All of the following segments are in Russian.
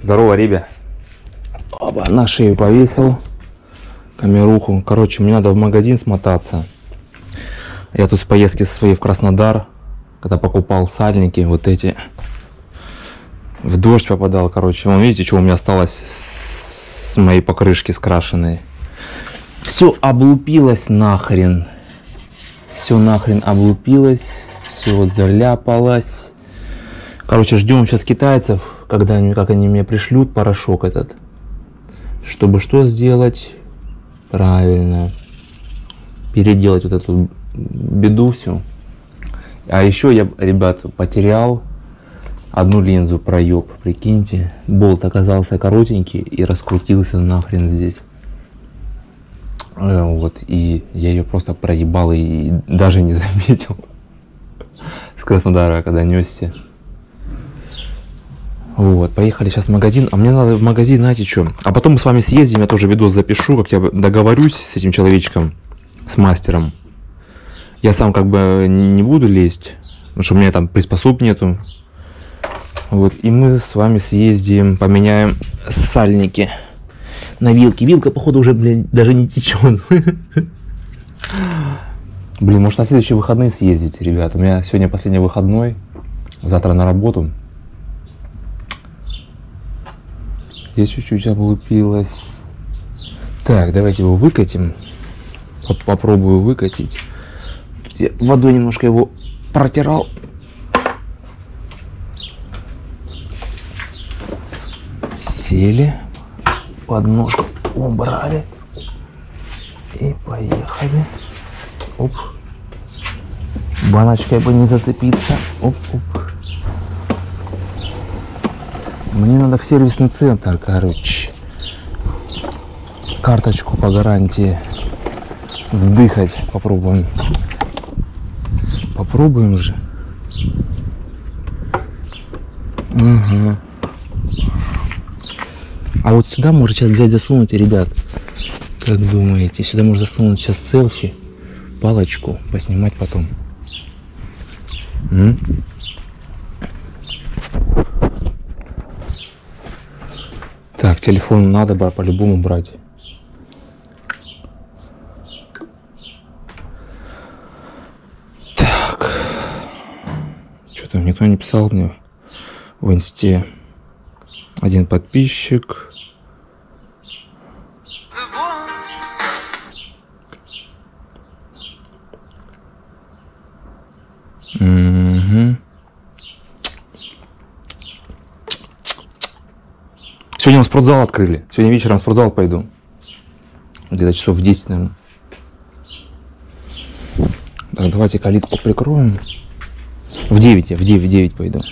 Здорово, ребя. Оба, на шею повесил камеруху. Короче, мне надо в магазин смотаться. Я тут с поездки своей в Краснодар, когда покупал сальники, вот эти. В дождь попадал, короче. Вон, видите, что у меня осталось с моей покрышки скрашенной. Все облупилось нахрен. Все нахрен облупилось. Все вот заляпалось. Короче, ждем сейчас китайцев, когда они, как они мне пришлют порошок этот. Чтобы что сделать? Правильно. Переделать вот эту беду всю. А еще я, ребят, потерял одну линзу, проеб, прикиньте. Болт оказался коротенький и раскрутился нахрен здесь. Вот, и я ее просто проебал и даже не заметил. С Краснодара, когда несся. Вот, поехали сейчас в магазин. А мне надо в магазин, знаете что? А потом мы с вами съездим, я тоже видос запишу, как я договорюсь с этим человечком, с мастером. Я сам как бы не буду лезть, потому что у меня там приспособ нету. Вот, и мы с вами съездим, поменяем сальники на вилки. Вилка, походу, уже, блин, даже не течет. Блин, может на следующие выходные съездить, ребят. У меня сегодня последний выходной, завтра на работу. Здесь чуть-чуть облупилось. Так, давайте его выкатим. Попробую выкатить. Тут я водой немножко его протирал. Сели. Подножку убрали. И поехали. Оп. Баночкой бы не зацепиться. Оп-оп. Мне надо в сервисный центр, короче. Карточку по гарантии сдыхать. Попробуем. Попробуем же. Ага. А вот сюда можно сейчас взять, засунуть, ребят. Как думаете? Сюда можно засунуть сейчас селфи, палочку, поснимать потом. Так, телефон надо бы по-любому брать. Так. Что-то никто не писал мне в инсте. Один подписчик. Угу. Сегодня спортзал открыли. Сегодня вечером в спортзал пойду. Где-то часов в 10, наверное. Так, давайте калитку прикроем. В 9 пойду.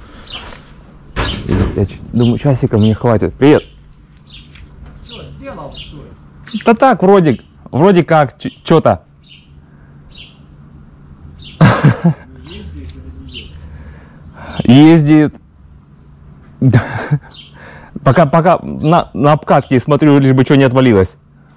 Я думаю, часика мне хватит. Привет. Что, сделал, что ли? Да так, вроде как, что-то. Ездит. Пока на обкатке смотрю, лишь бы что не отвалилось.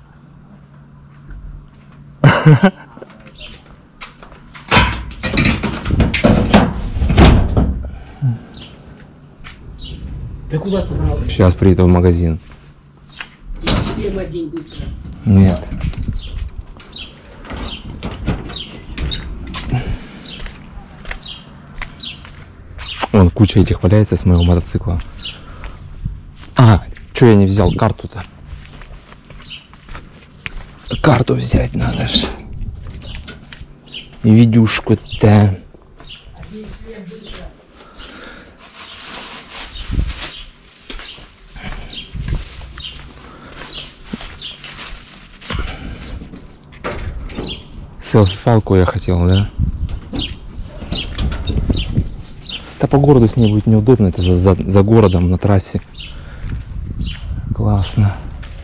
Ты куда собрался? Сейчас приеду в магазин. Тебе в день быстро. Нет. Вон куча этих валяется с моего мотоцикла. А, что я не взял карту-то? Карту взять надо ж. Видюшку-то. Селфи-фалку я хотел, да? Да по городу с ней будет неудобно, это за городом на трассе. Классно.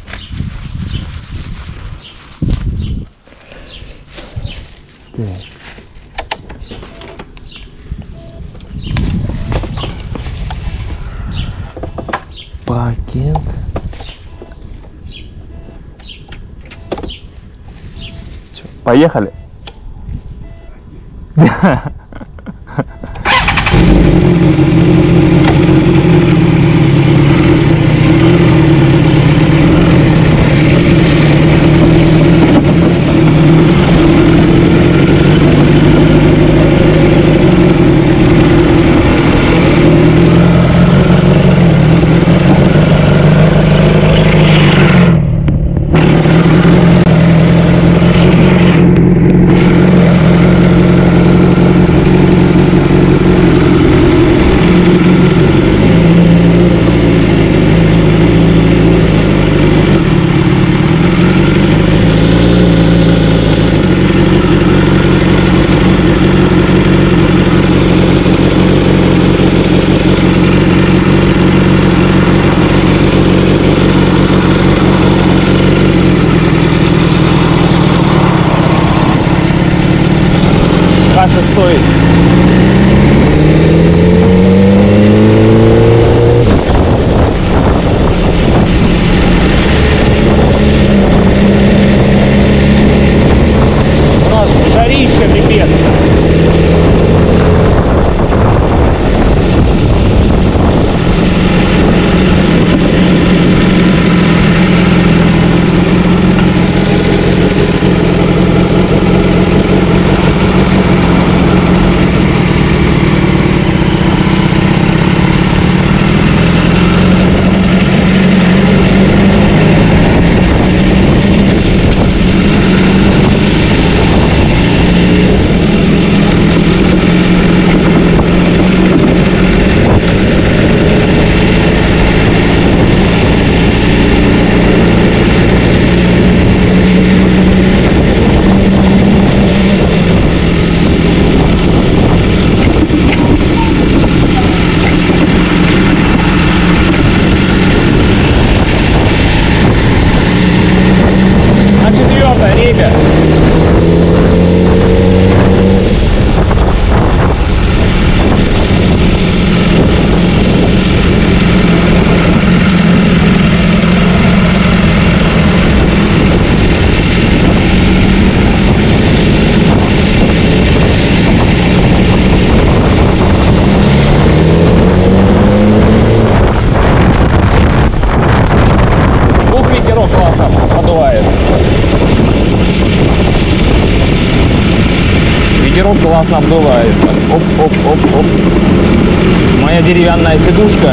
Так. Пакет. Чё, поехали. стой. У нас жарища пипец. Ветерок классно обдувает. Оп-оп-оп-оп. Моя деревянная сидушка.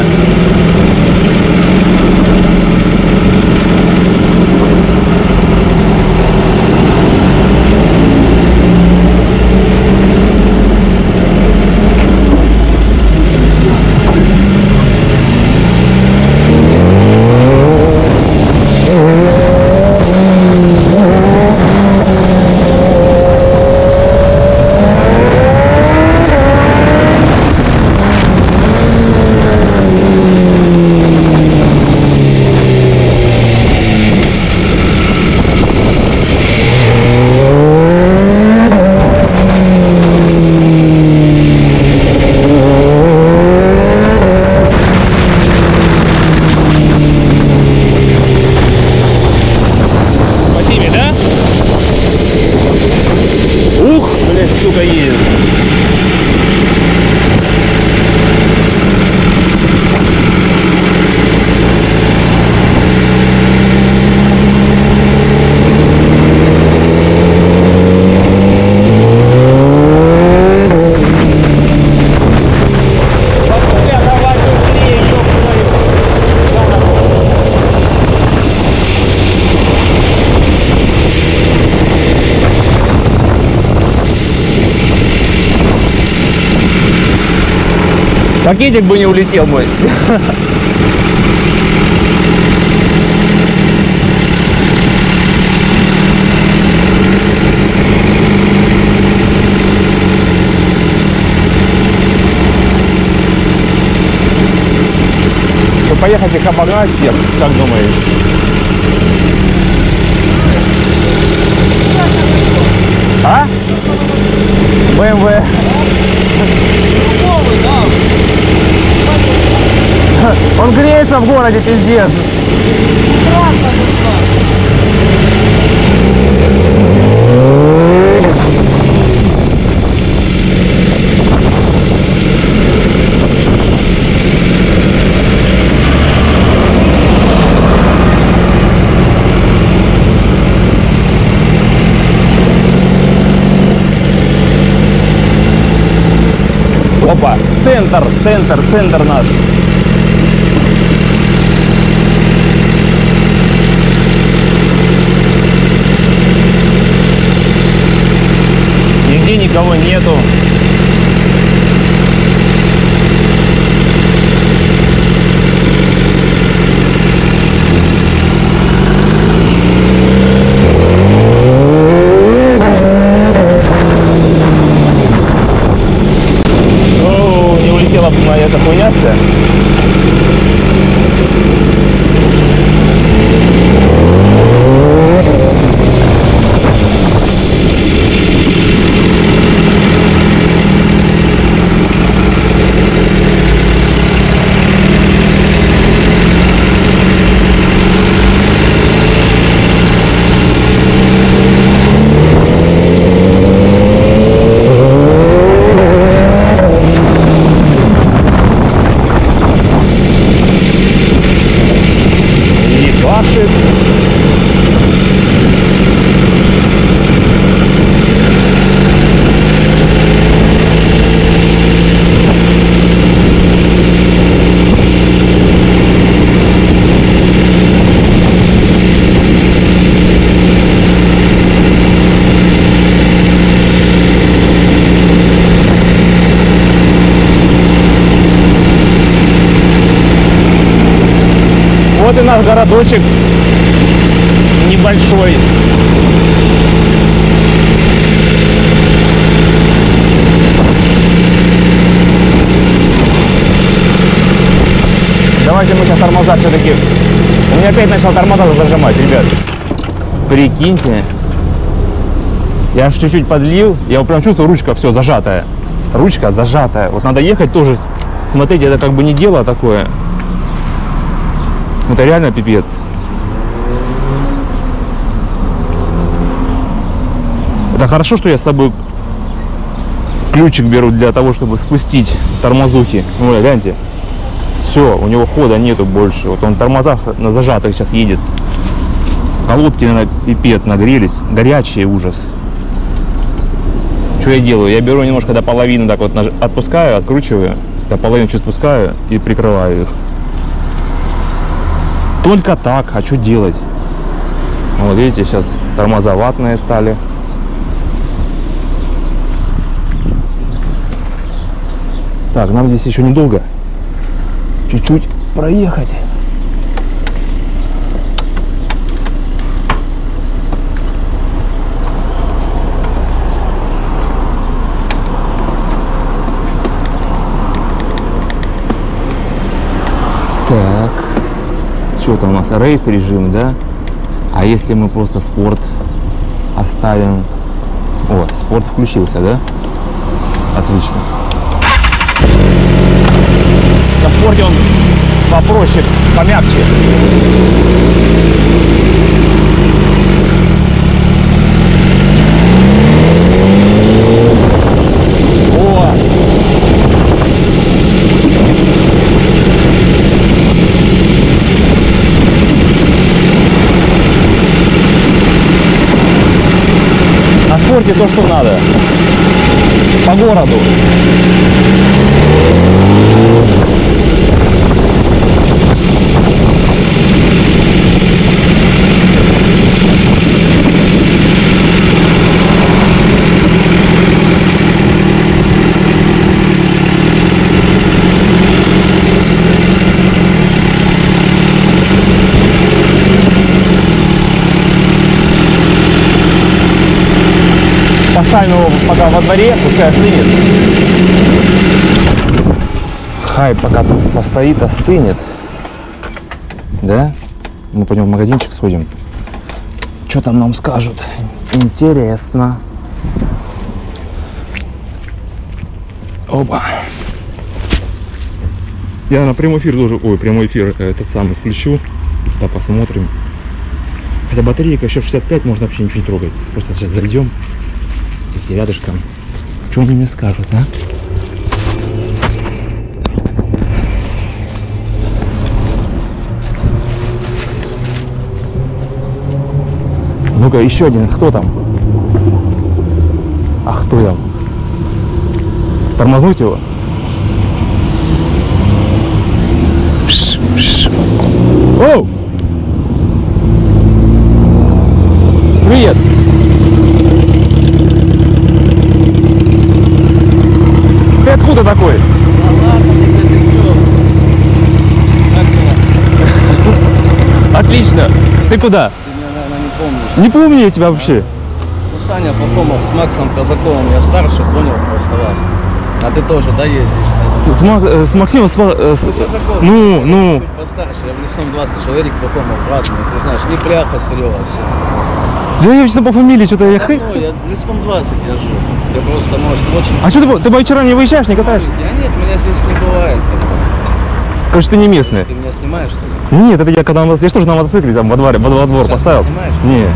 Пакетик бы не улетел мой. Что, поехать их обогнать всех, как думаешь? А? БМВ. Он греется в городе, пиздец. Опа, центр наш. Нигде никого нету. О, не улетела моя эта хуйня вся. Вот и наш городочек небольшой. Давайте мы сейчас тормоза все-таки. У меня опять начал тормоза зажимать, ребят. Прикиньте. Я аж чуть-чуть подлил. Я вот прям чувствую, ручка все зажатая. Ручка зажатая. Вот надо ехать тоже. Смотрите, это как бы не дело такое. Это реально пипец. Это хорошо, что я с собой ключик беру для того, чтобы спустить тормозухи. Ну, гляньте. Все, у него хода нету больше. Вот он тормоза на зажатых сейчас едет. Колодки, наверное, пипец, нагрелись. Горячие, ужас. Что я делаю? Я беру немножко до половины, так вот отпускаю, откручиваю. До половины чуть спускаю и прикрываю их. Только так, а что делать? Вот видите, сейчас тормоза ватные стали. Так, нам здесь еще недолго. Чуть-чуть проехать. Так, что-то у нас рейс режим, да? А если мы просто спорт оставим? О, спорт включился, да? Отлично. На спорте он попроще, помягче. О! На спорте то, что надо. По городу. Поставим его пока во дворе, пускай остынет. Хай пока тут постоит, остынет. Да? Мы пойдем в магазинчик сходим. Что там нам скажут? Интересно. Опа. Я на прямой эфир должен... Ой, прямой эфир этот самый включу. Да, посмотрим. Хотя батарейка еще 65, можно вообще ничего не трогать. Просто сейчас зайдем. Здесь рядышком. Что они мне скажут, а? Ну-ка, еще один. Кто там? А кто там? Тормознуть его? Оу! Привет! Ты откуда такой? Отлично! Ты куда? Ты меня, наверное, не помнишь. Не помню я тебя вообще. Ну, Саня Пахомов с Максом Казаковым. Я старше, понял просто вас. А ты тоже, да, ездишь? С Максимом... Казаков. Ну. Чуть постарше. Я в лесном 20 человек Пахомов, брат мой. Ты знаешь, не пряха, Серега, все. Да я честно по фамилии что-то я... Ну, я в лесном 20 я жил. Я просто, может, очень... А что ты по вечерам не выезжаешь, не катаешь? Я нет, меня здесь не бывает. Короче, ты не местный. Ты меня снимаешь, что ли? Нет, это я когда я же тоже на мотоцикле там во двор Сейчас поставил. ты снимаешь? Не.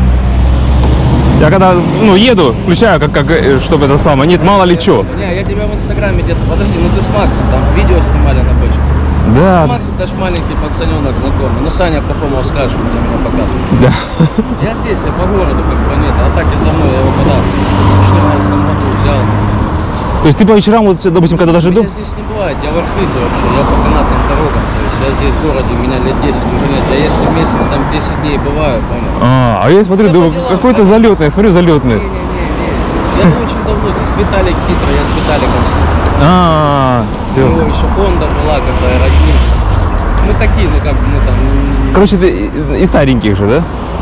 Я когда, еду, включаю, чтобы это самое, нет, мало ли что. Не, я тебя в инстаграме где-то, подожди, ну ты с Максом, там видео снимали на почту. Да. Макс это ж маленький пацаненок знакомый. Ну Саня Пахомов скажешь, он тебя меня показывает. Да. Я здесь, я по городу как бы нет, а так я домой, я его когда в 14 году взял. То есть ты по вечерам, вот, допустим, когда даже Меня дом... здесь не бывает, я в Архизе вообще, я по канатным дорогам, то есть я здесь в городе, меня лет 10 уже нет, я если в месяц там 10 дней бываю, понял? А я смотрю, Я думаю, по делам, какой-то как- залетный, я смотрю, залетный. Не-не-не, я очень давно здесь, Виталик хитрый, я с Виталиком смотрю. У Все. него еще Honda была, когда я родился. Мы такие, ну как бы мы там... Короче, ты из стареньких же, да?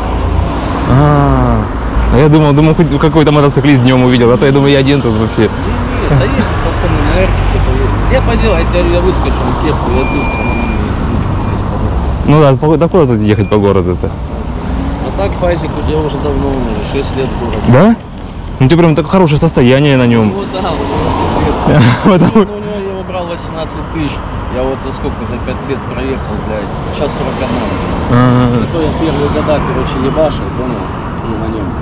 А я думал, хоть какой-то мотоциклист днем увидел, а то я думаю, я один тут вообще. Нет, да есть пацаны на эрке кто-то ездит. Я поделал, я выскочу на кепку, я быстро на здесь по городу. Ну да, да куда тут ехать по городу-то? А так Файзик у тебя уже давно, уже 6 лет в городе. Да? Ну ты прям такое хорошее состояние на нем. Ну да, вот это пиздец. Потому- Ну, у него я его брал 18 тысяч. Я вот за сколько, за 5 лет проехал, блядь. Сейчас 41. Ага. Зато я первые года, короче, ебашил, понял? Ну, на нем.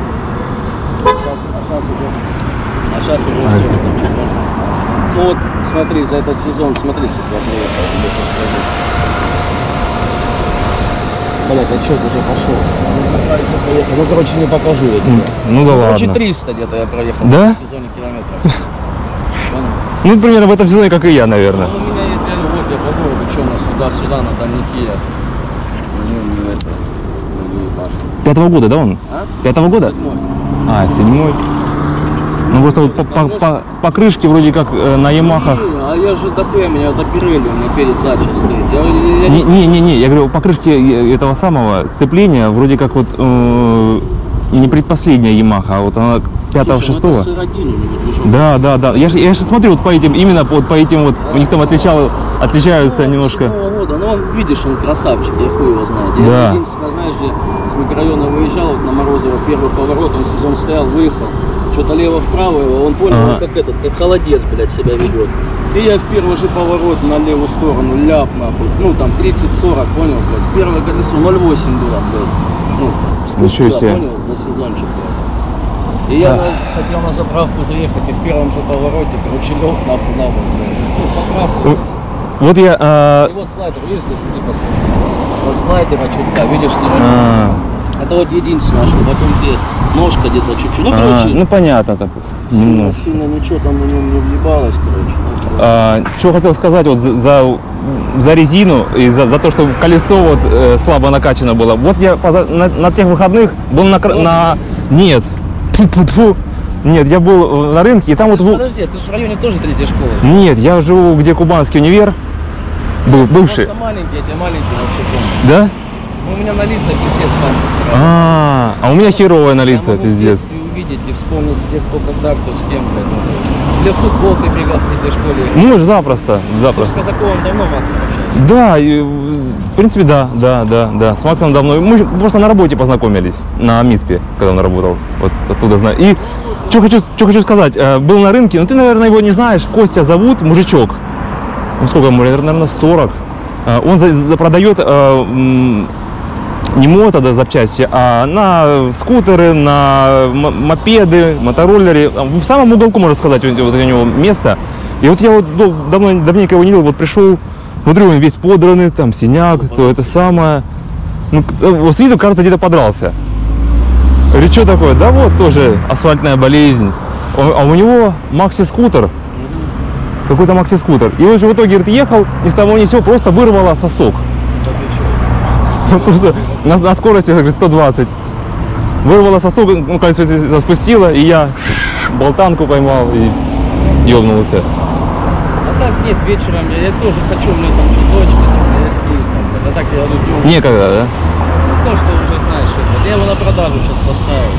А сейчас уже все. Ну вот, смотри, за этот сезон, смотри, сколько я проехал, я тебе сейчас скажу. Блядь, отчет уже пошел. Надо заправиться, поехал. Ну, короче, не покажу я тебе. Ну да Короче, ладно. 300 где-то я проехал Да? в сезоне километров. Понял? Ну, примерно в этом сезоне, как и я, наверное. Ну, у меня я тебе, вот я по городу, что у нас туда-сюда на дальники я. Ну, это, ну, ебашил. 5-го года, да, он? А? 5-го года? 7-й. А, 7-й. Ну просто вот по крышке вроде как на Ямахах. Не, а я же дохуя, меня до Пирелли, у меня перед задачей стоит. Я Не, я говорю, по крышке этого самого сцепления вроде как вот не предпоследняя Ямаха, а вот она 5-го, 6-го. Да. Я же смотрю вот по этим, именно вот по этим вот, у них там отличаются немножко. Года. Ну, он, видишь, он красавчик, я хуй его знает. Да. Я единственное, знаешь, где с микрорайона выезжал, вот на Морозово, первый поворот, он сезон стоял, выехал. Что-то лево-вправо его, он понял, Ага. он как холодец, блядь, себя ведет. И я в первый же поворот на левую сторону ляп, нахуй. Ну, там 30-40, понял, блядь. Первое колесо 0,8 было, блядь. Ну, Ничего спустила, себе. понял, за сезончик. Блядь. И я хотел на заправку заехать, и в первом же повороте, короче, лег нахуй на бок, блядь. Ну, покрасил. Вот я... И вот слайдер, видишь, здесь иди посмотри. Вот слайдера чутка, видишь, это вот единственное, что потом где ножка где-то чуть-чуть. Ну, короче, ну понятно так. сильно ничего там на нем не въебалось, короче. Что хотел сказать вот за резину и за то, что колесо вот слабо накачано было. Вот я на тех выходных был на... Нет. Тьфу-тьфу-тьфу. Нет, я был на рынке, и там вот... Подожди, ты же в районе тоже третьей школы. Нет, я живу, где Кубанский универ. Был бывший. Просто маленький, я тебя маленький вообще помню. Да? Ну, у меня на лицах пиздец маленький. А у меня херовое на лице, Я могу в пиздец. детстве увидеть и вспомнить, где кто когда, кто с кем, блядь. Ну, то есть. Для футбола ты бегал в третьей школе. Ну, запросто, Ты с запросто. Казаковым давно, Максом, общаешься? Да, и, в принципе, да. С Максом давно. Мы просто на работе познакомились, на МИСПе, когда он работал. Вот оттуда знаю. И что хочу сказать, был на рынке, но ты, наверное, его не знаешь. Костя зовут, мужичок. Ну, сколько ему, наверное, 40. Он продает не мото, да, запчасти, а на скутеры, на мопеды, мотороллеры. В самом уголку, можно сказать, вот у него место. И вот я вот давненько его не видел, вот пришел, смотрю, он весь подранный, там синяк, то это самое. Ну, вот с виду, кажется, где-то подрался. Говорю, что такое? Да вот тоже асфальтная болезнь. А у него макси-скутер. Какой-то макси-скутер. И он же в итоге, говорит, ехал, ни с того ни с сего, просто вырвало сосок. Просто на скорости, говорит, 120. Вырвало сосок, ну, колесо спустило, и я болтанку поймал и ёбнулся. А так нет, вечером я тоже хочу, у меня там что дочка, там, я с ней, там, а так я люблю. Некогда, да? Ну, то, что уже знаешь, это. Я его на продажу сейчас поставил.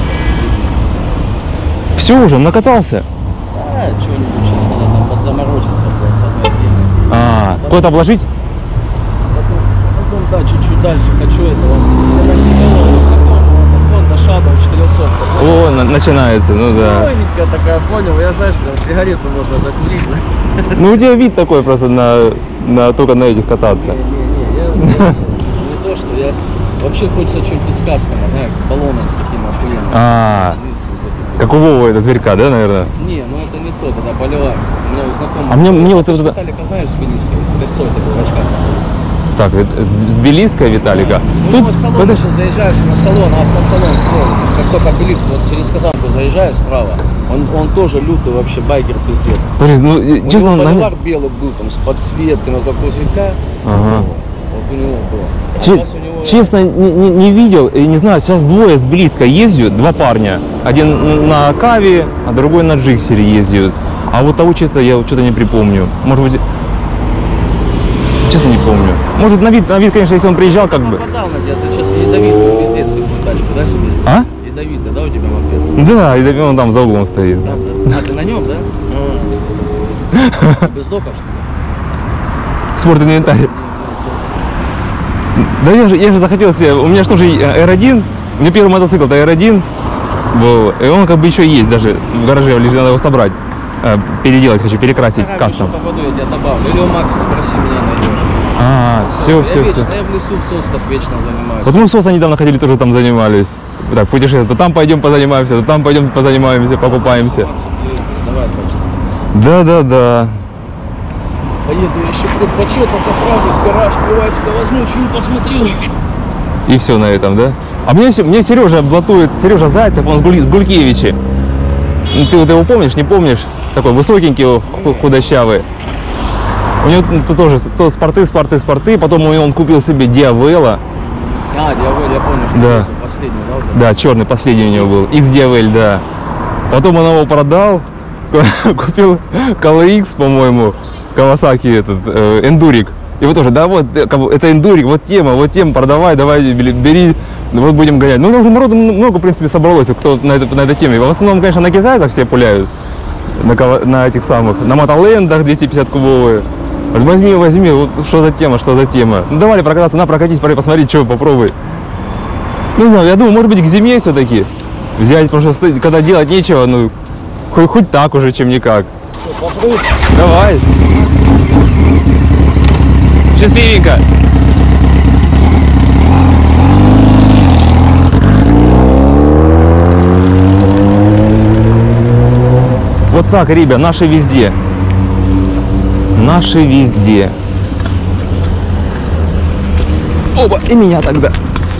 Все уже, накатался. Да, что-нибудь сейчас надо там подзаморочиться, блядь, с одной ездить. Куда-то обложить? Потом, да, чуть-чуть дальше хочу этого. Я знакомого, Honda Shadow 400. О, начинается, ну да. Новенькая такая, понял, я, знаешь, прям сигарету можно закурить. Ну у тебя вид такой просто только на этих кататься. Не, то, что я... Вообще хочется что-нибудь без касками, знаешь, с баллоном с таким охуенным. Как у Вовы, это зверька, да, наверное? Не, ну это не то, когда полевая. У меня у знакомых... А мне вот это... Виталика, знаешь, с Белиской, с косой такой в очках. Так, с Белиской Виталика. Ну, в салон еще заезжаешь на салон, автосалон свой. Как только Белиску, вот через Казанку заезжаешь справа, он тоже лютый вообще байкер пиздец. Подожди, ну, честно, у него боливар белый был, там, с подсветкой, как у зверька. Ага. Вот у него было. А сейчас у него... Честно, не видел и не знаю, сейчас двое с Белиской ездят, два парня. Один на Каве, а другой на Джиксере ездят. А вот того, честно, я что-то не припомню. Может быть... Честно не помню. Может, на вид, конечно, если он приезжал, как бы. Попадал на тебя, ты сейчас ядовитый, пиздец, какую тачку, да, себе? А? Ядовитый, да, у тебя мопед? Да, и он там за углом стоит. Да, да. А, ты на нем, да? Без допов, что ли? Спорт-инвентарь. Да я же захотел себе, у меня что же R1, у меня первый мотоцикл это R1 был, и он как бы еще есть даже в гараже, лежит, надо его собрать, переделать хочу, перекрасить кастом. По воду я тебя добавлю, или у Макса спроси, меня найдешь. Все. Я в лесу в соснах вечно занимаюсь. Вот мы в Соса недавно ходили, тоже там занимались. Так, путешествие, то там пойдем позанимаемся, то там пойдем позанимаемся, покупаемся. Максу привет, давай так что. Да. Поеду я еще почетно заправлюсь, гараж, Кривайского возьму, фильм посмотрю. И все на этом, да? А мне Сережа блатует, Сережа Зайцев, он с Гулькевичи. Ну, ты вот его помнишь, не помнишь? Такой высокенький, худощавый. У него тоже то спорты, потом он купил себе Диавелла. Диавель, я помню, что Да. это последний, да? Вот Да, черный последний у него был. X-Диавель, да. Потом он его продал, купил KLX, по-моему, Kawasaki этот, эндурик. И вот тоже, да, вот, это эндурик, вот тема, продавай, давай, бери, вот будем гонять. Ну, уже народу много, в принципе, собралось, кто на этой теме. В основном, конечно, на китайцах все пуляют, на этих самых, на мотолендах 250-кубовые. Возьми, вот что за тема. Ну, давай прокататься, прокатись, посмотри, что, попробуй. Ну, не знаю, я думаю, может быть, к зиме все-таки взять, потому что когда делать нечего, ну, хоть так уже, чем никак. Давай. Счастливенько. Вот так, ребят, наши везде. Оба, и меня тогда.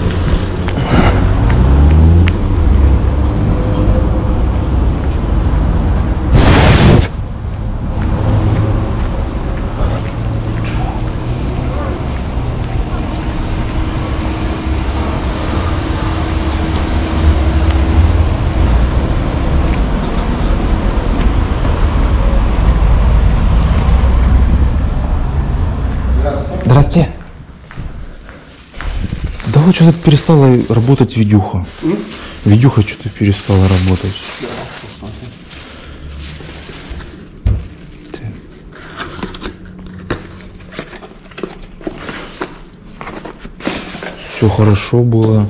Здрасте. Да вот что-то перестала работать видюха. Видюха что-то перестала работать. Все хорошо было.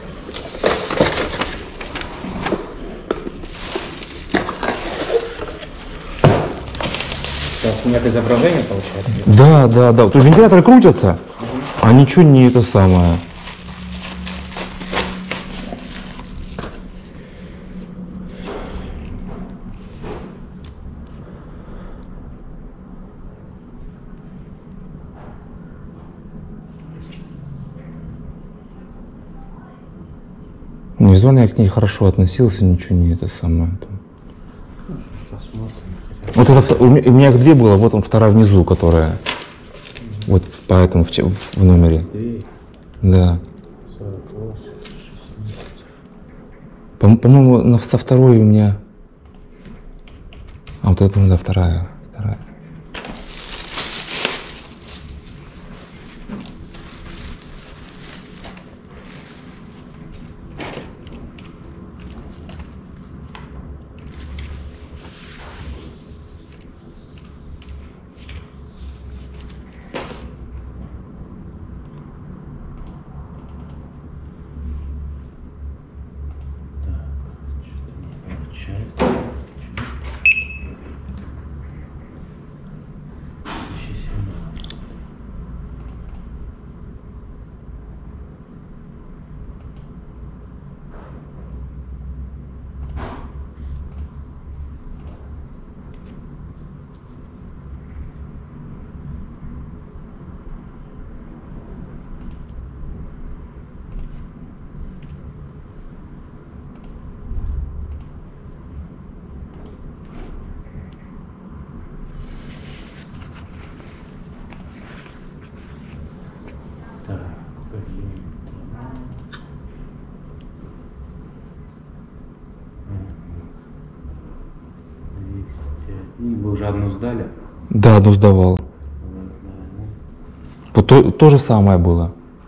Сейчас нет изображения получается. Да. То есть вентиляторы крутятся, а ничего не это самое. Ну, визуально я к ней хорошо относился, ничего не это самое. Вот это, у меня их две было, вот он вторая внизу, которая. Вот поэтому в номере. Да. По-моему, со второй у меня. А вот это, да, вторая. Вы уже одну сдали? Да, одну сдавал. Вот то же самое было.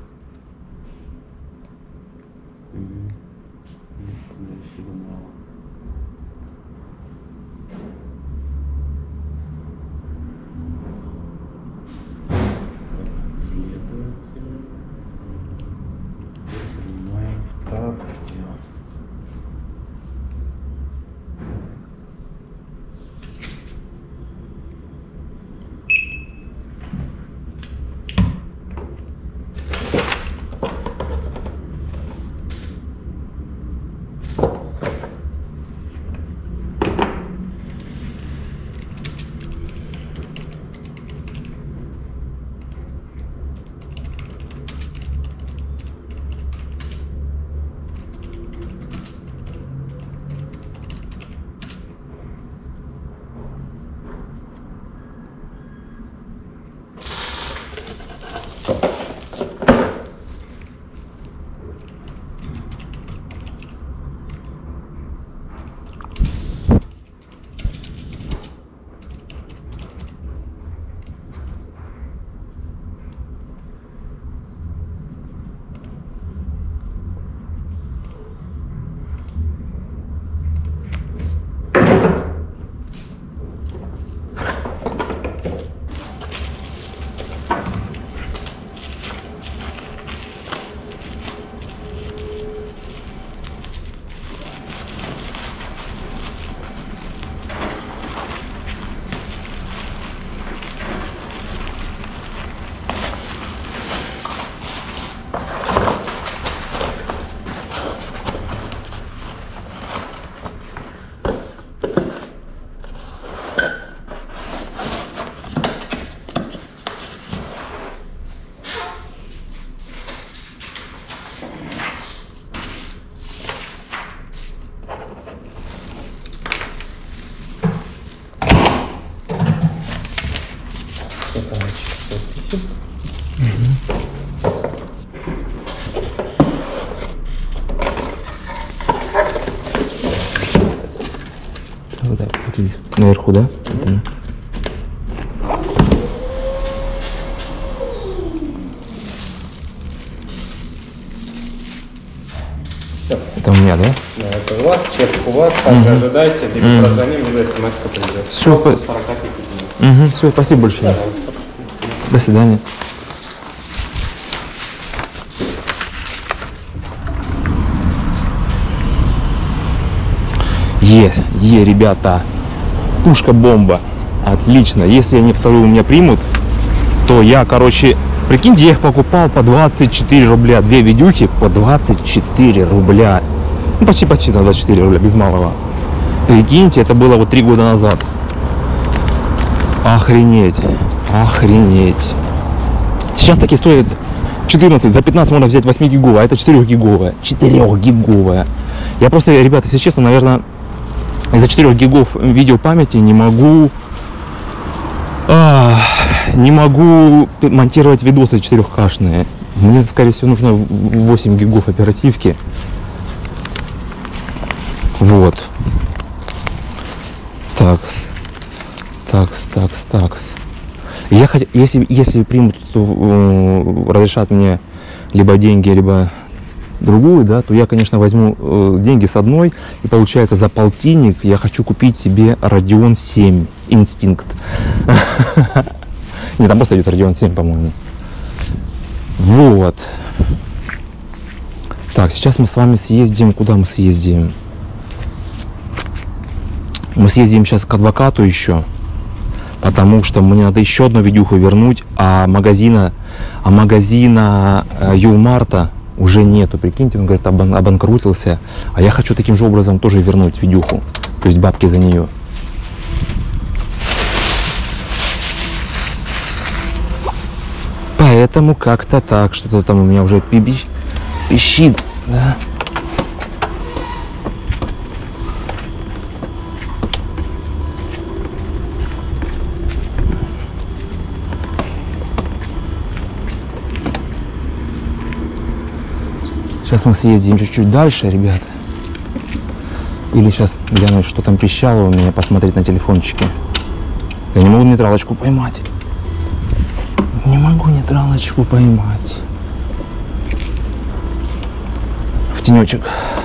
Вот так, вот здесь, наверху, да? Это у меня, да? Да, это у вас, чек у вас, также ожидайте, либо прозвоним, либо смс-ка придет. Все, все, спасибо большое. До свидания. Ребята, пушка-бомба, отлично. Если они вторую у меня примут, то я, короче, прикиньте, я их покупал по 24 рубля, две видюхи по 24 рубля, ну почти на 24 рубля, без малого. Прикиньте, это было вот 3 года назад. Охренеть, охренеть. Сейчас такие стоят 14, за 15 можно взять 8 гиговая, а это 4 гиговая. 4 гиговая. Я просто, ребята, если честно, наверное, из-за 4 гигов видеопамяти не могу монтировать видосы 4К-шные. Мне, скорее всего, нужно 8 гигов оперативки. Вот. Такс. Я хотел, если примут, то разрешат мне либо деньги, либо другую, да, то я, конечно, возьму деньги с одной, и получается за полтинник я хочу купить себе Radeon 7 Instinct. Нет, там просто идет Radeon 7, по-моему. Вот. Так, сейчас мы с вами съездим. Куда мы съездим? Мы съездим сейчас к адвокату еще, потому что мне надо еще одну видюху вернуть, а магазина Юлмарта уже нету, прикиньте, он говорит, обанкротился, а я хочу таким же образом тоже вернуть видюху, то есть бабки за нее. Поэтому как-то так, что-то там у меня уже пищит, да. Сейчас мы съездим чуть-чуть дальше, ребят. Или сейчас глянуть, что там пищало у меня, посмотреть на телефончике. Я не могу нейтралочку поймать. Не могу нейтралочку поймать. В тенечек.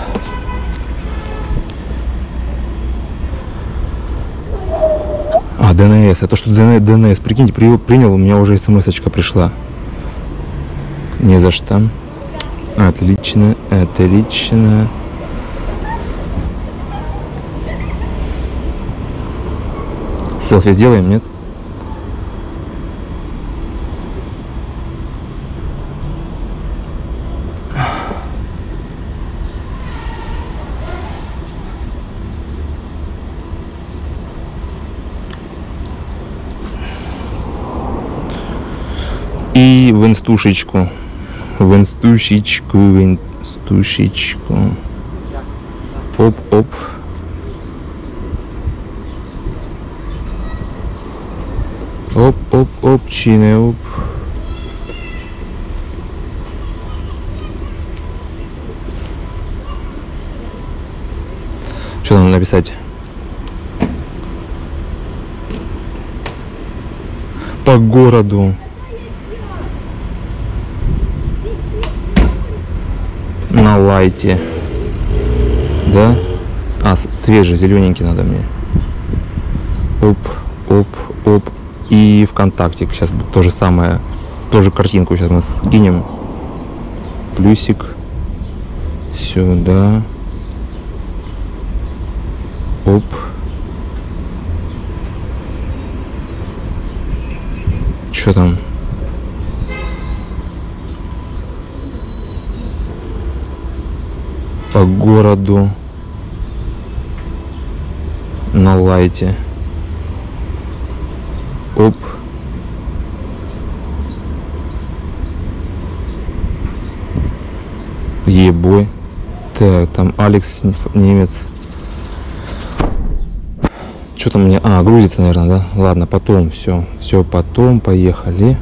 А, ДНС. Это что ДНС? Прикиньте, принял, у меня уже смс-очка пришла. Не за что. Отлично, отлично. Селфи сделаем, нет? И в инстушечку. В инстушечку, в инстушечку. Оп-оп. Оп-оп-оп, чины, оп. Что нам написать? По городу. На лайте. Да? А, свежий, зелененький надо мне. Оп, оп, оп. И ВКонтакте сейчас будет то же самое. Тоже картинку сейчас мы скинем. Плюсик. Сюда. Оп. Что там? По городу. На лайте. Оп. Ебой. Так, там Алекс немец. Что там мне? А, грузится, наверное, да? Ладно, потом все. Все, потом поехали.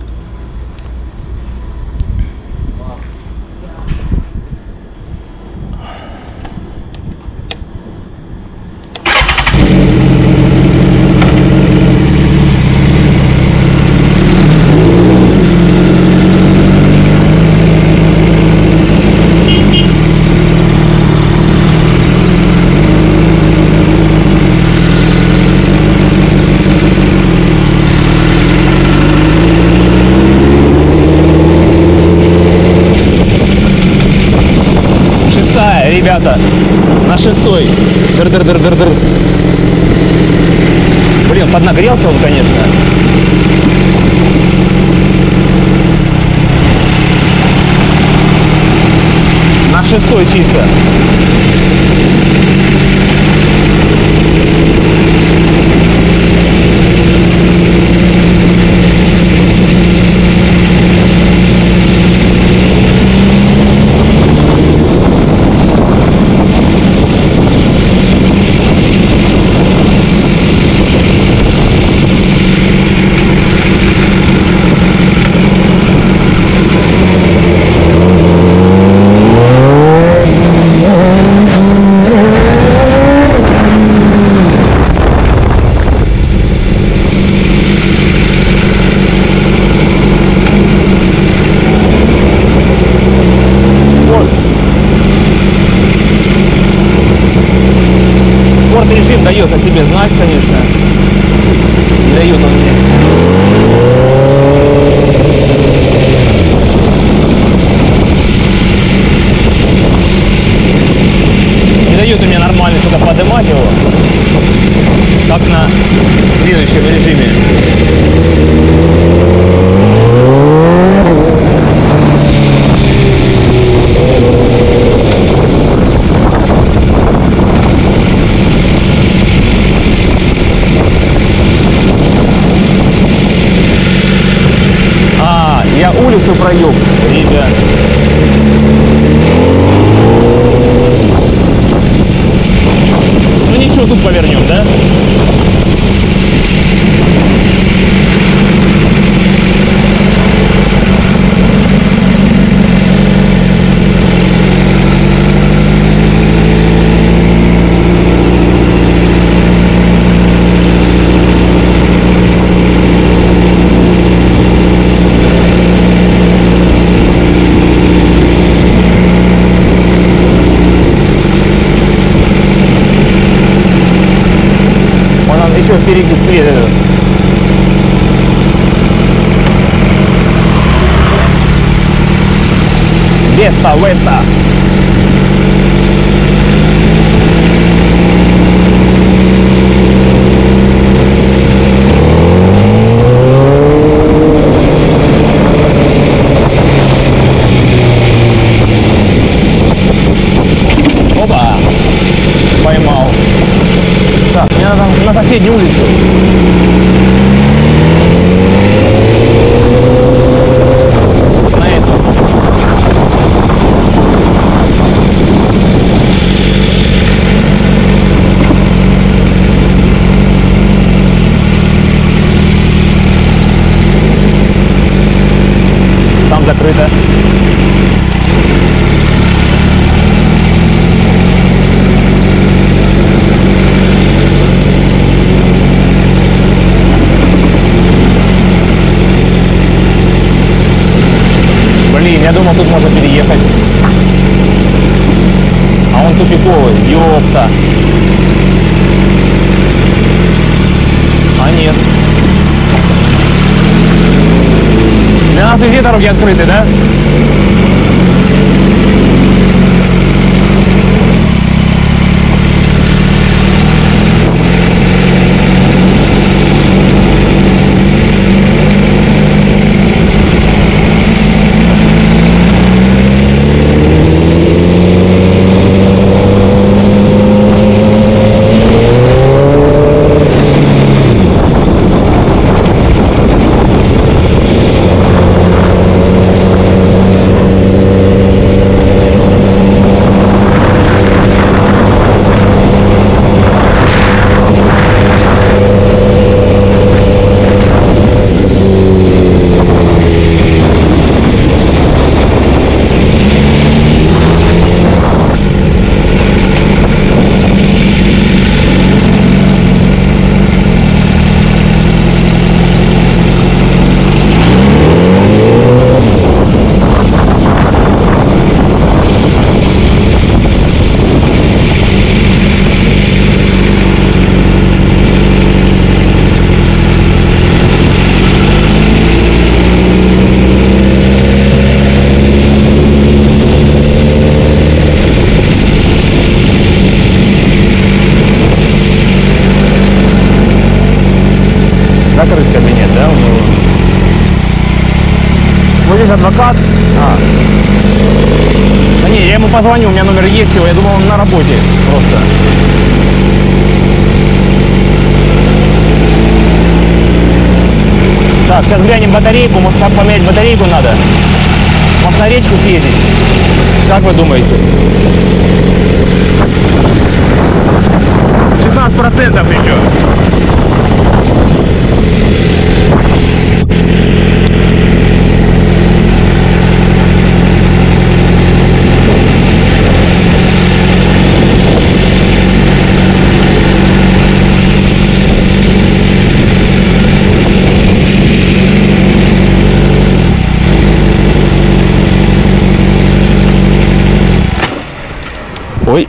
Ребята, на шестой. Дыр-дыр-дыр-дыр-дыр. Блин, поднагрелся он, конечно. На шестой чисто. Режим дает о себе знать, конечно. Не дает он мне. Не дает у меня нормально что-то поднимать его, как на следующем режиме. Я улицу проеб, ребят. Ну ничего, тут повернем, да? еще впереди свет этот. Веста, Веста. Опа! Поймал. Так, мне надо на соседнюю улицу. На эту. Там закрыто. Блин, я думал, тут можно переехать. А он тупиковый, ёпта. А нет. Для нас везде дороги открыты, да? Закрыт кабинет, да, у него? Вот здесь адвокат. Да не, я ему позвоню, у меня номер есть его, я думал, он на работе просто. Так, сейчас глянем батарейку, может поменять батарейку надо. Может на речку съездить? Как вы думаете? 16% еще. Ой.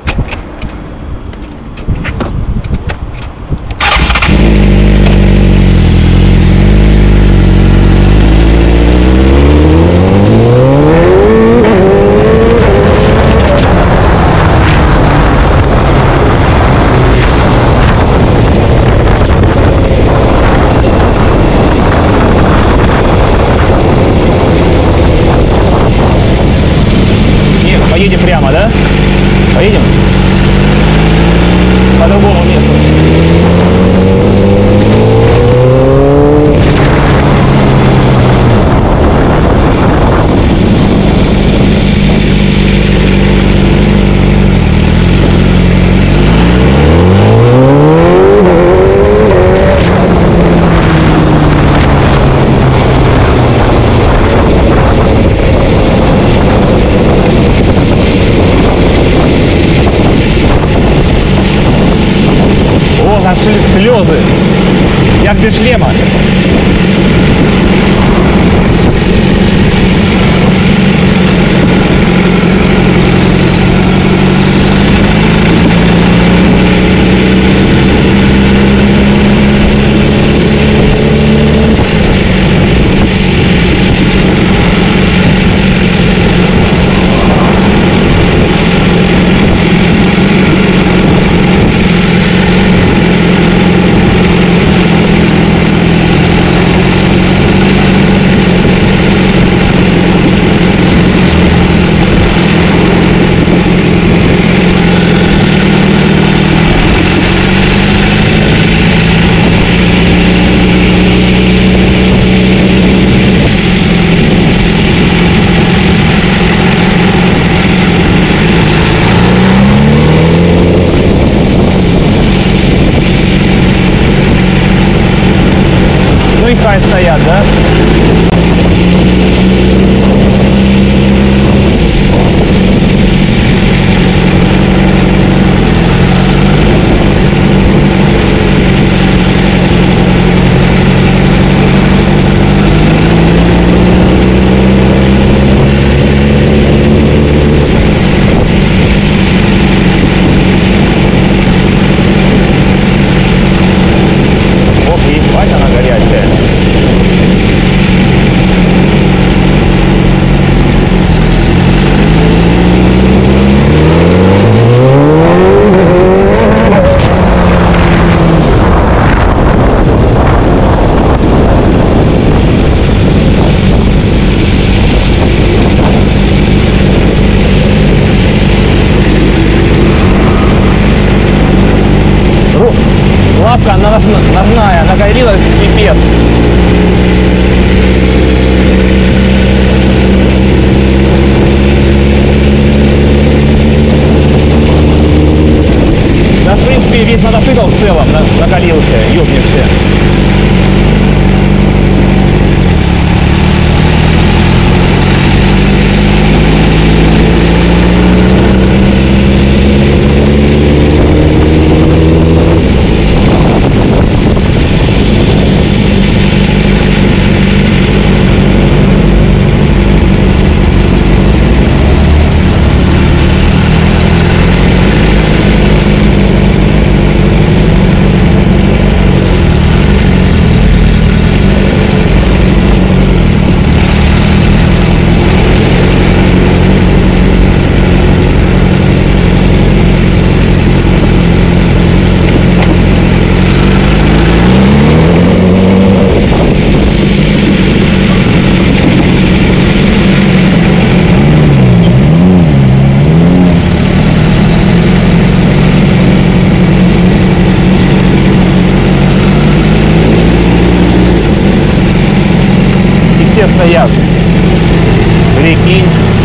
Нет, поедем прямо, да? Поедем? По другому месту. Слезы. Я без шлема. стоят, да? Ох, ебать, она горячая. Лапка, она ножная, нагорелась пипец. Да, в принципе, весь мотоцикл в целом накалился, ёбнешься. Все стоят. Прикинь.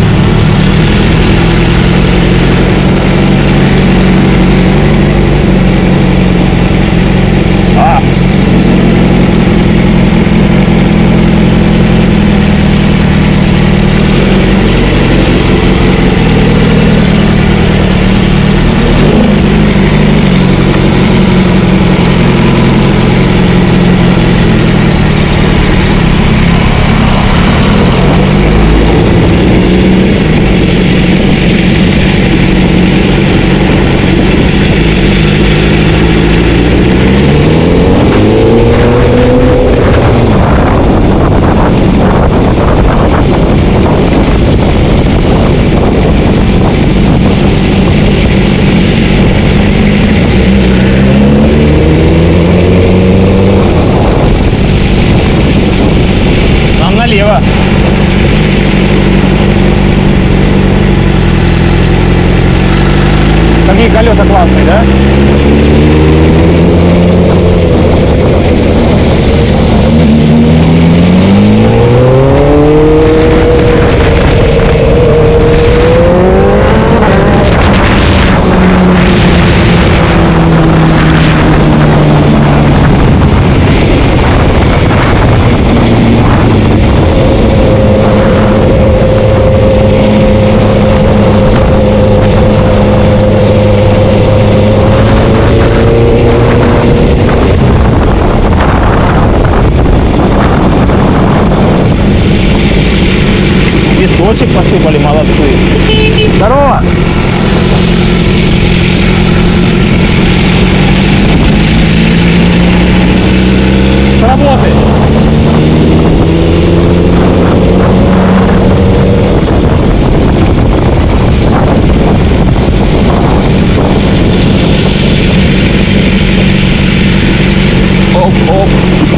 Налево. Какие колеса классные, да? Песочек посыпали, молодцы. Здорово! С работы! Оп-оп!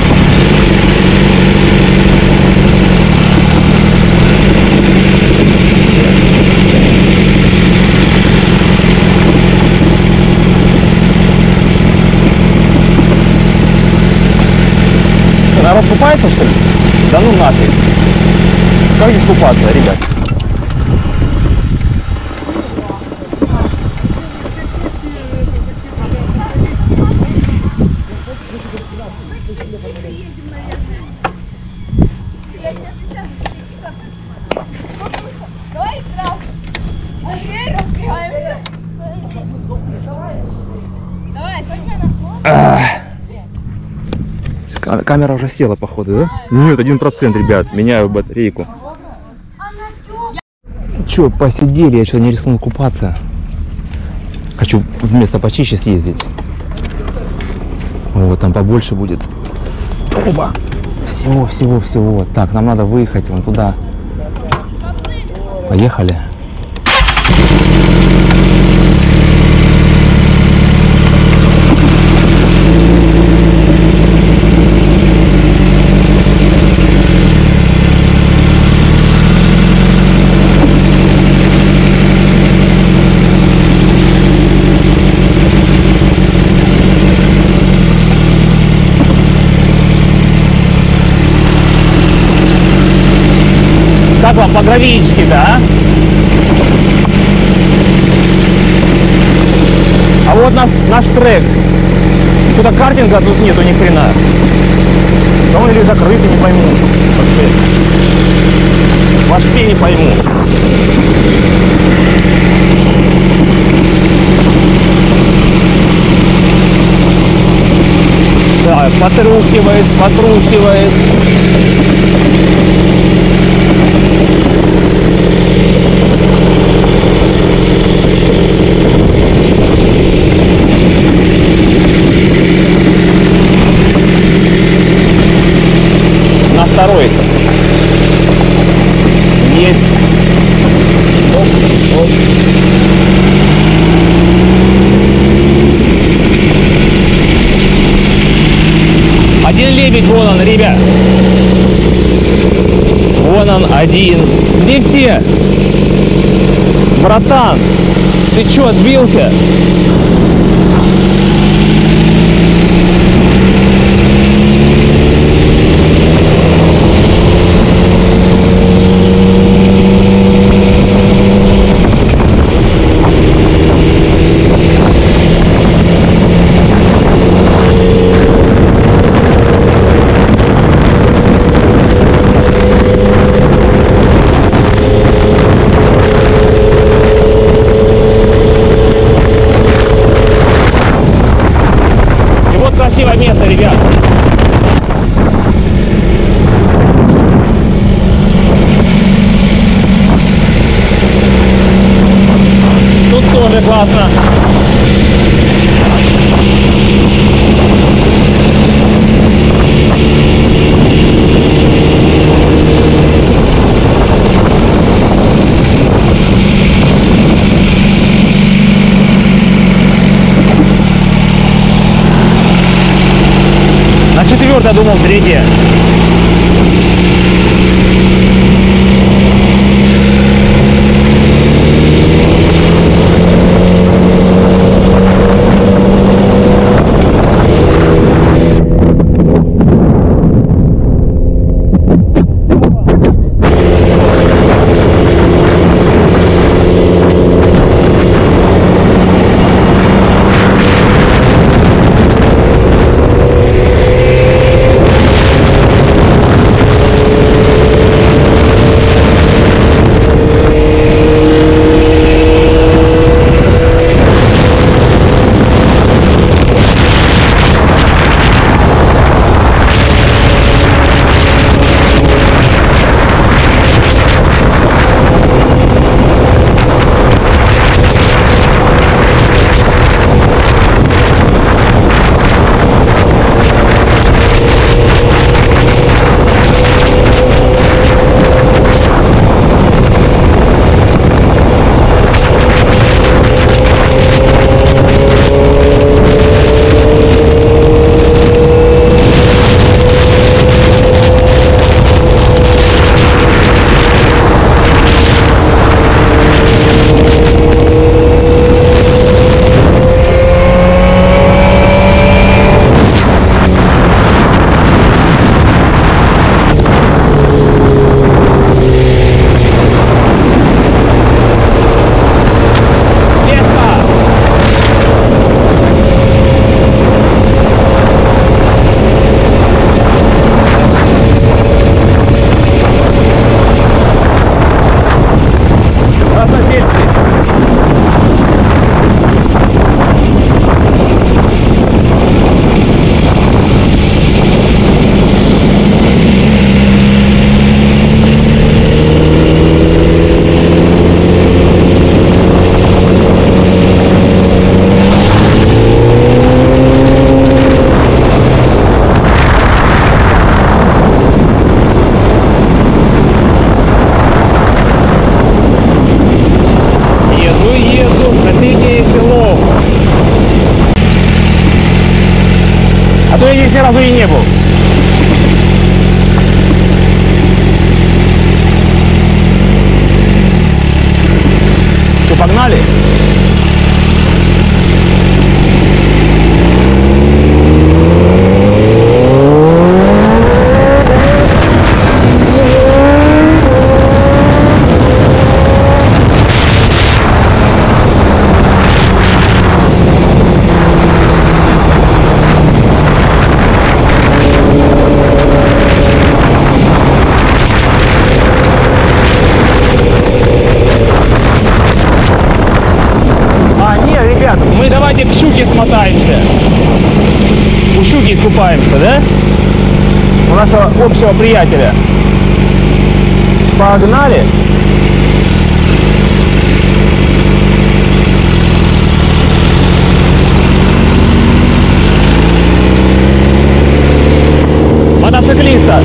Народ купается, что ли? Да ну нафиг. Как здесь купаться, ребят? Андрей, разбегаемся. Давай, Камера уже села, походу, да? Нет, 1%, ребят. Меняю батарейку. Че, посидели, я что-то не рискнул купаться. Хочу в место почище съездить. Вот, там побольше будет. Оба! Всего. Так, нам надо выехать вон туда. Поехали. Как вам по гравичке-то, а? А вот наш трек. Тут картинга тут нету ни хрена. Да он или закрытый, не пойму. Вообще не пойму. Так, потрухивает. На второй. Есть. Оп. Один лебедь, вон он, ребят. Вон он один. Где все? Братан, ты чё, отбился? Красивое место, ребят. Тут тоже классно. На четвертое, думал, третье. А то я здесь ни разу и не был. Что, погнали? Мы давайте к щуке смотаемся. У щуки искупаемся, да? У нашего общего приятеля. Погнали! Мотоциклиста.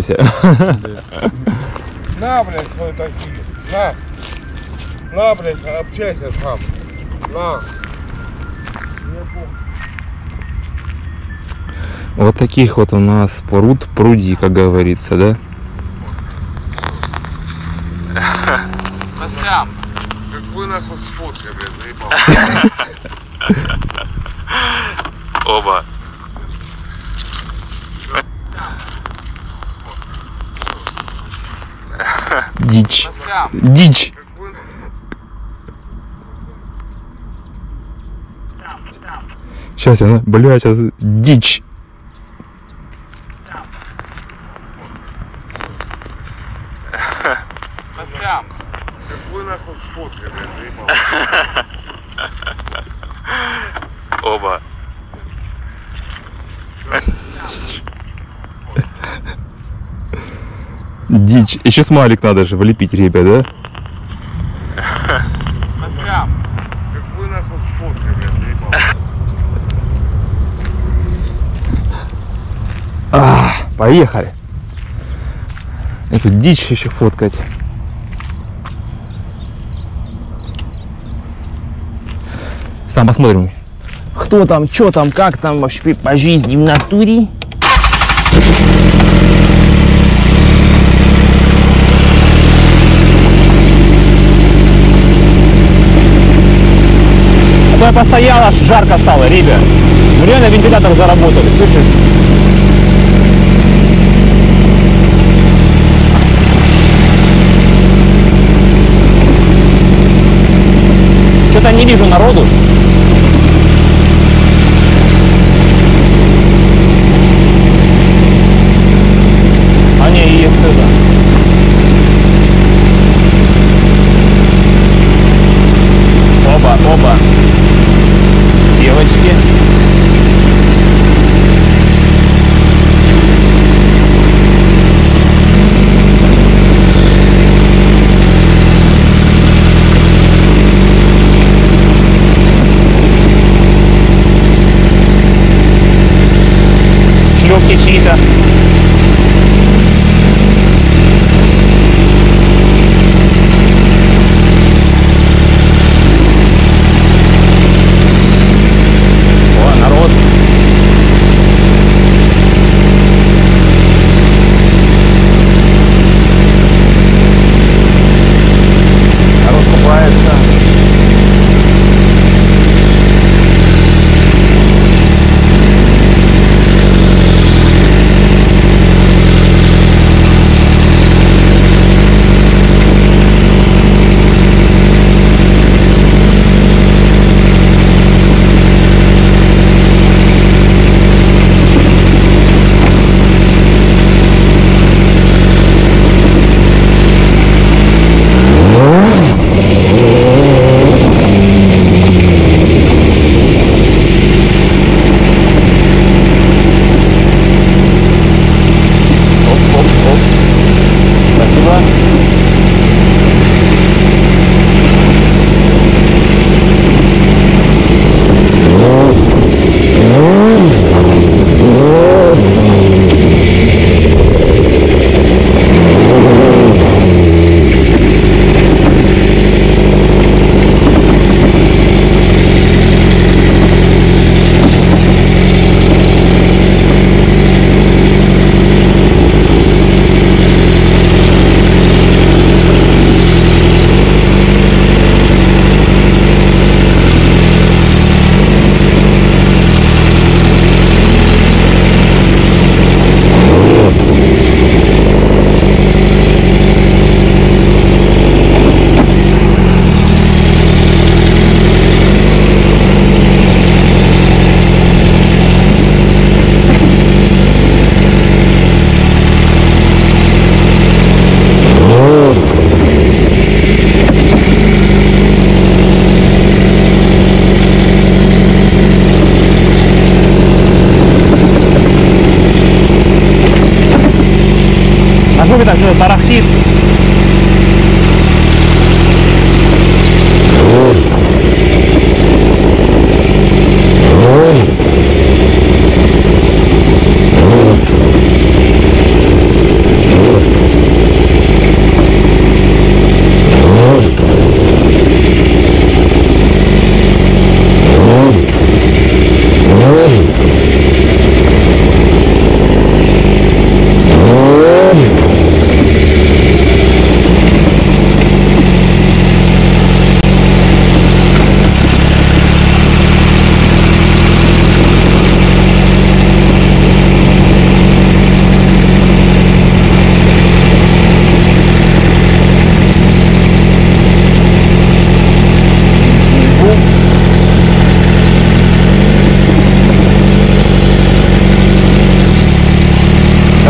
общаемся. На, блядь, свой такси. На. На, блядь, общайся сам. На. Вот таких вот у нас пруди, как говорится, да? Косям. Какой нахуй сфоткай, блядь, заебал. Оба. Дичь. Косям. Дичь. Сейчас она, бля, сейчас дичь. Косям. Какой нахуй сфоткай, блядь, заебал. Оба. Дичь. Еще смайлик надо же влепить, ребят, да? Косям. Какой нахуй сфоткай, блядь, заебал. Поехали. Эту дичь еще фоткать. Сам посмотрим. Кто там, что там, как там вообще по жизни в натуре. А то я постоял, аж жарко стало, ребят. Ну реально вентилятор заработали, слышишь? Что-то не вижу народу. А не, есть это. Оба, оба. Девочки.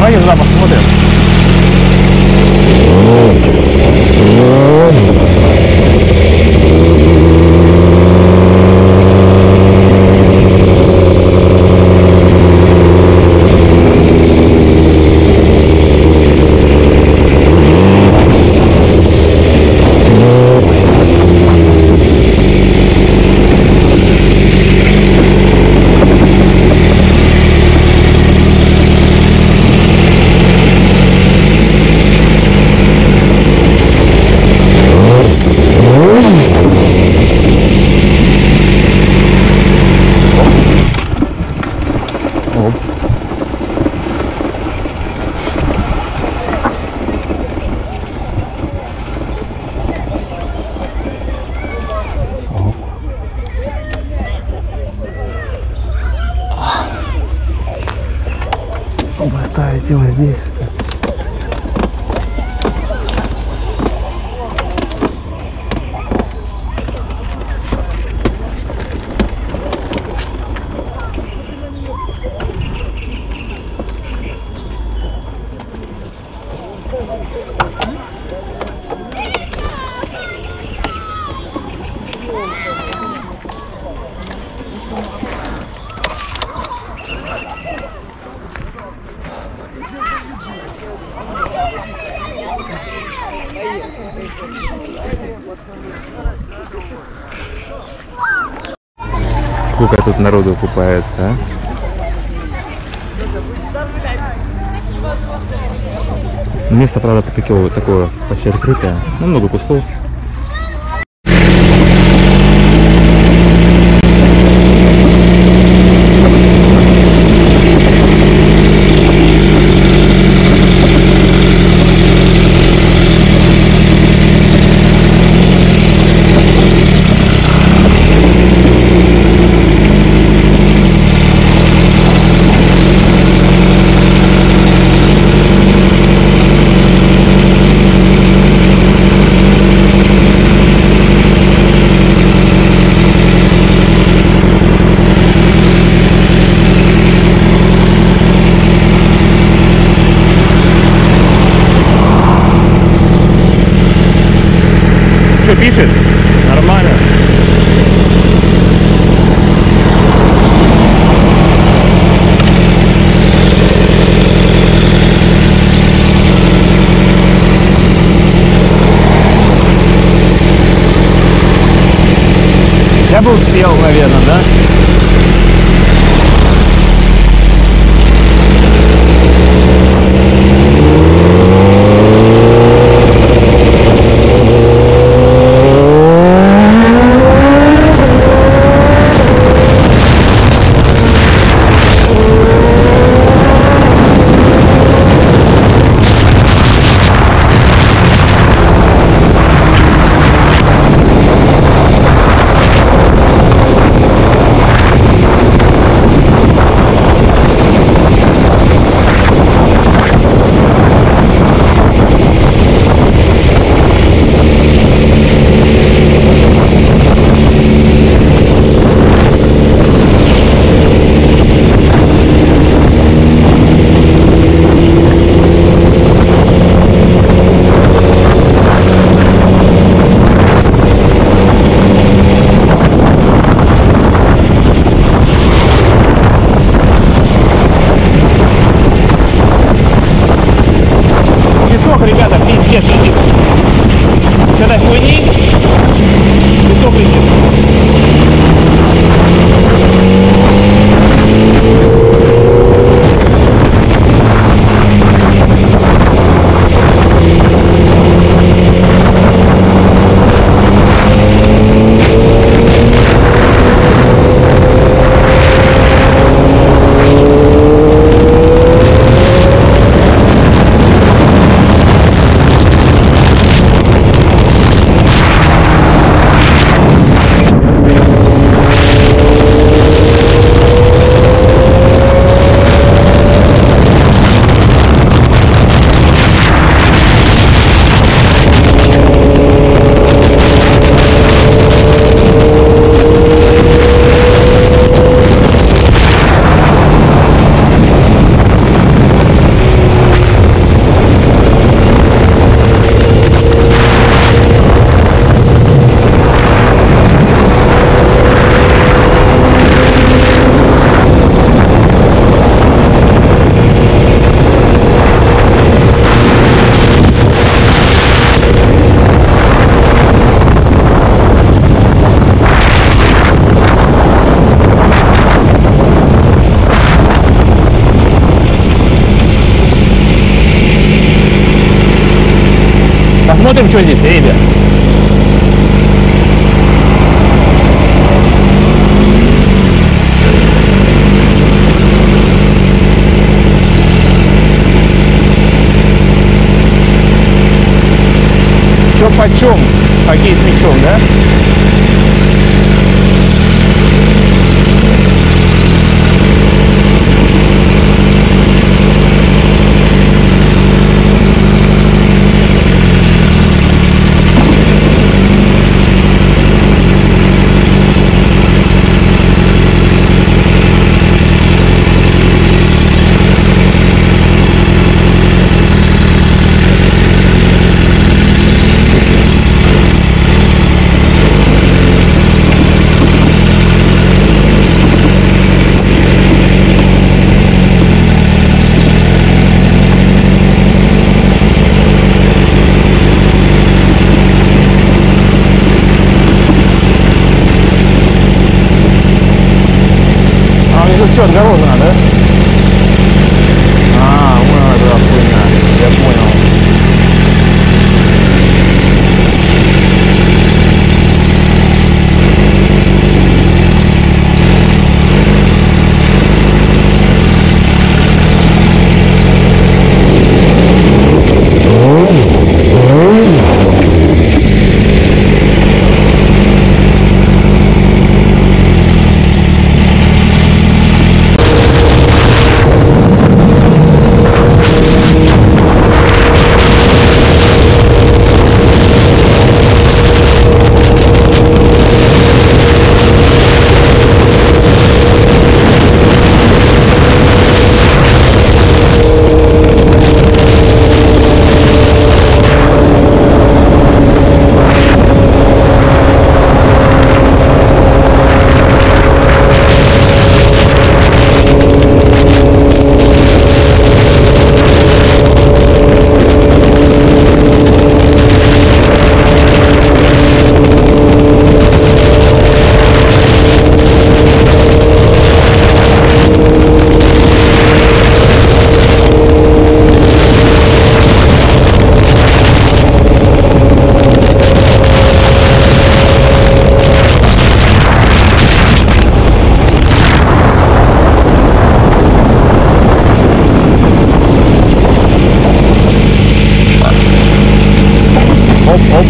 Давайте туда посмотрим. Поставить его здесь. Сколько тут народу купается, а? Место, правда, такое почти открытое, но много кустов. Что пишет? Нормально. Я бы успел, наверное, да? Ребята, пиздец летит. С этой хуйни песок летит. что здесь, ребят? Чё почем? Хоккей с мячом, да? Что, отгорожено, да? А, вон эта хуйня, я понял. Оп.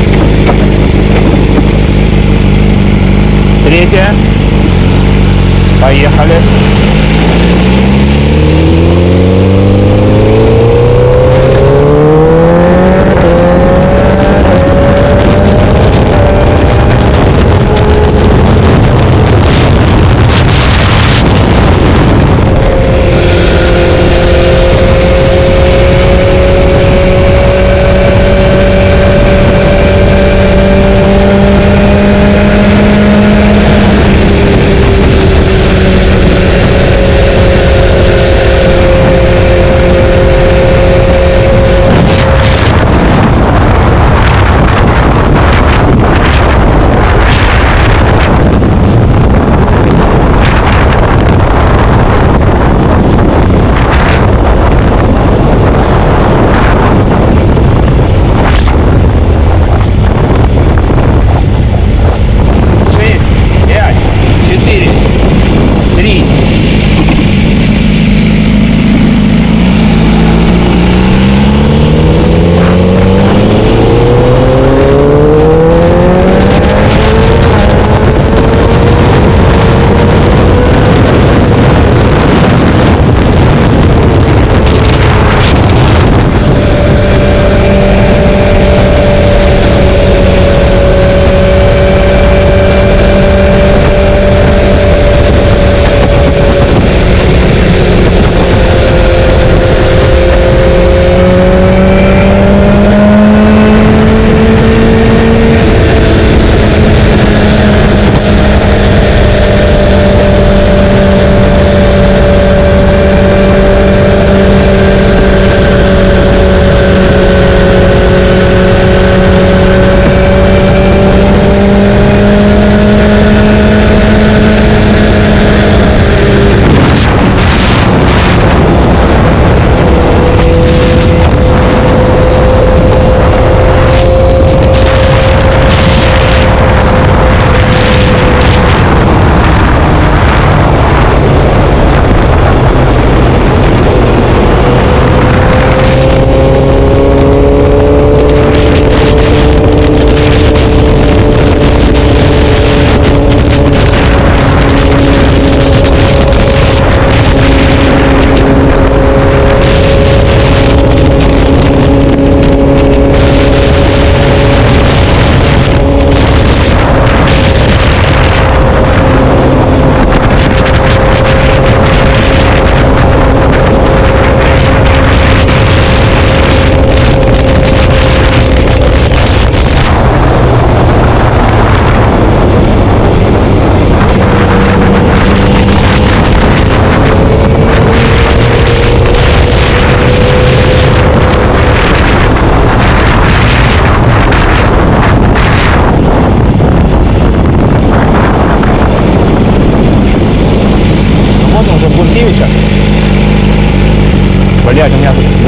Третья. Поехали.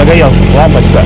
загорелась лампочка.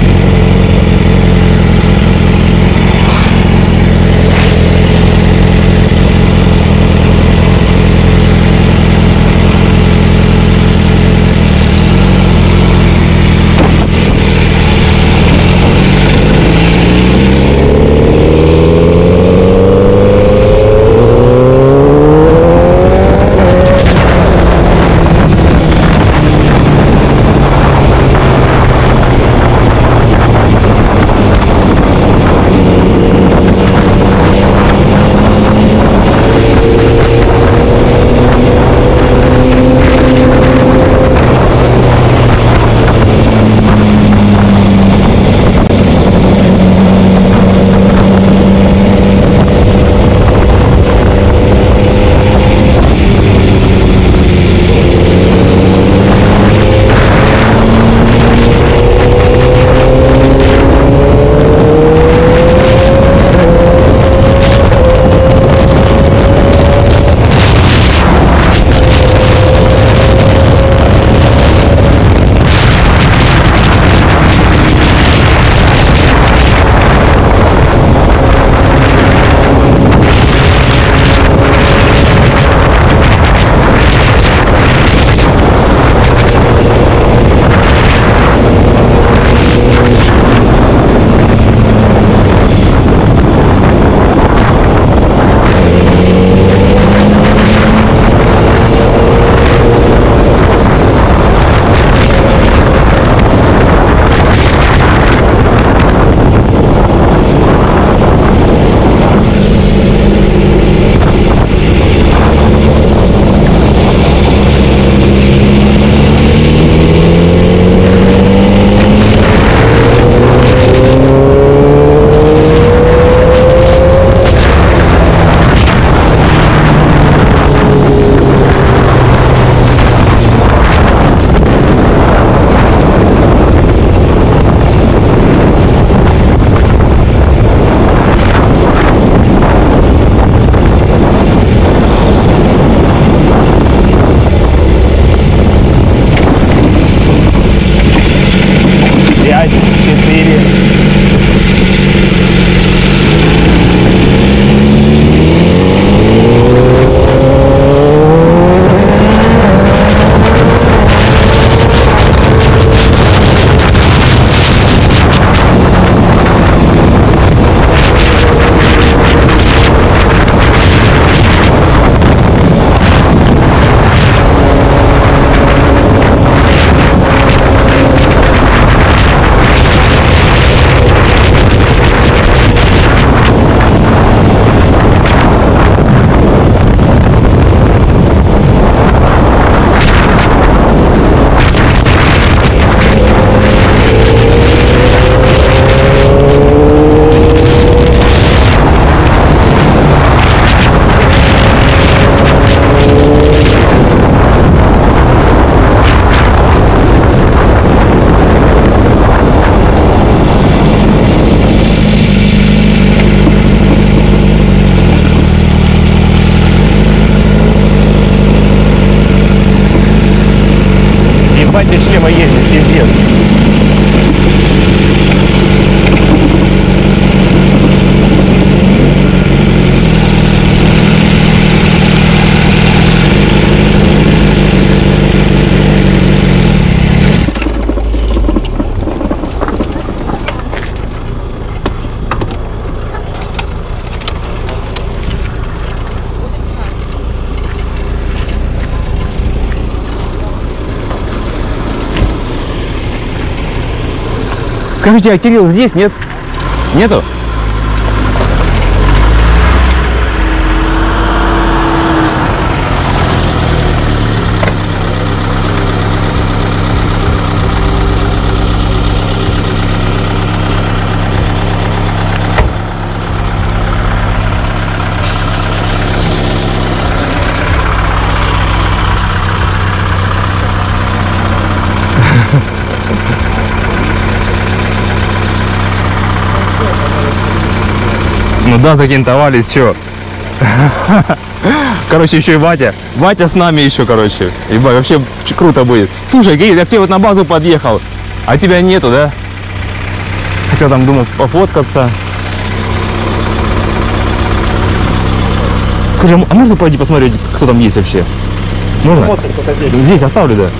без шлема ездить, пиздец. Скажите, а Кирилл здесь, нет? Нету? Ну да, закинтовались, чё. Короче, еще и Ватя. Ватя с нами еще, короче. Ебать, вообще круто будет. Слушай, Кирилл, я к тебе вот на базу подъехал. А тебя нету, да? Хотел там, думал, пофоткаться. Скажи, а можно пойти посмотреть, кто там есть вообще? Можно? Эмоции только здесь. Здесь оставлю, да.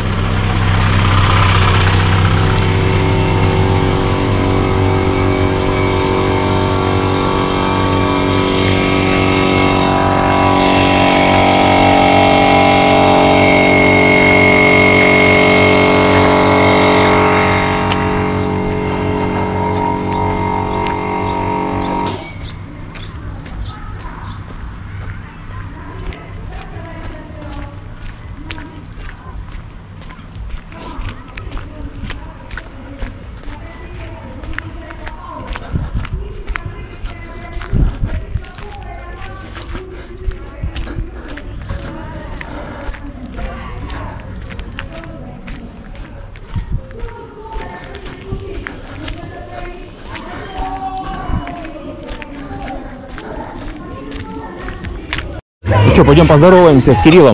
Ну что, пойдем поздороваемся с Кириллом.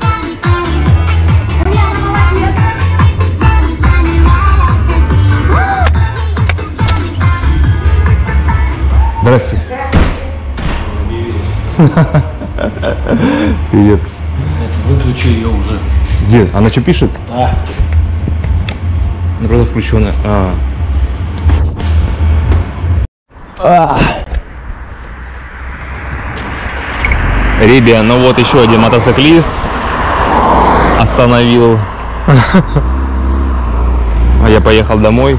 Здрасте. Привет. Выключи ее уже. Где? Она что пишет? Да. Правда включенная. Ребя, ну вот еще один мотоциклист остановил. А я поехал домой.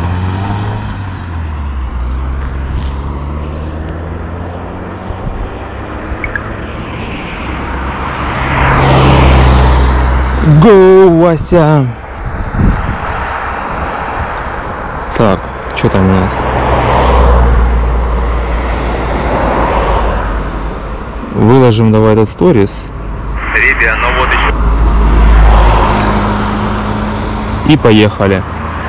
Go, Вася! Так, что там у нас? Выложим давай этот сторис. Ребя, ну вот еще. И поехали.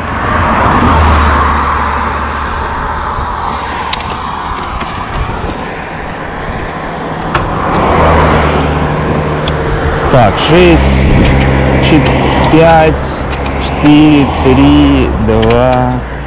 Так, 6, 5, 4, 3, 2,